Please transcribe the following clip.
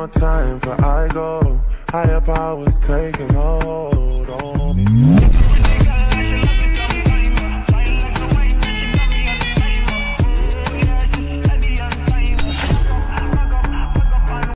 more time before I go. Higher powers taking a hold on me.